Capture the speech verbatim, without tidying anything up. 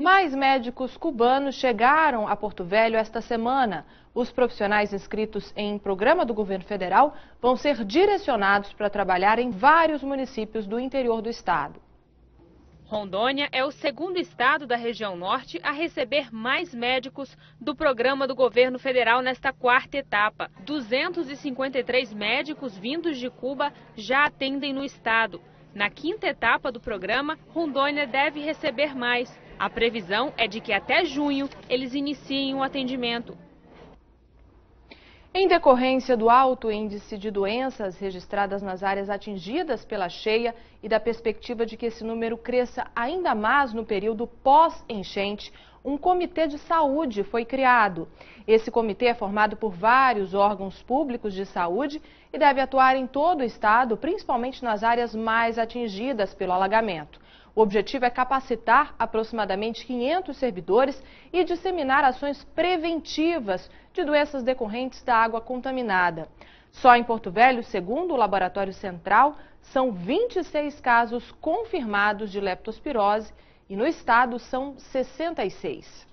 Mais médicos cubanos chegaram a Porto Velho esta semana. Os profissionais inscritos em programa do governo federal vão ser direcionados para trabalhar em vários municípios do interior do estado. Rondônia é o segundo estado da região norte a receber mais médicos do programa do governo federal nesta quarta etapa. duzentos e cinquenta e três médicos vindos de Cuba já atendem no estado. Na quinta etapa do programa, Rondônia deve receber mais. A previsão é de que até junho eles iniciem o atendimento. Em decorrência do alto índice de doenças registradas nas áreas atingidas pela cheia e da perspectiva de que esse número cresça ainda mais no período pós-enchente, um comitê de saúde foi criado. Esse comitê é formado por vários órgãos públicos de saúde e deve atuar em todo o estado, principalmente nas áreas mais atingidas pelo alagamento. O objetivo é capacitar aproximadamente quinhentos servidores e disseminar ações preventivas de doenças decorrentes da água contaminada. Só em Porto Velho, segundo o Laboratório Central, são vinte e seis casos confirmados de leptospirose e no estado são sessenta e seis.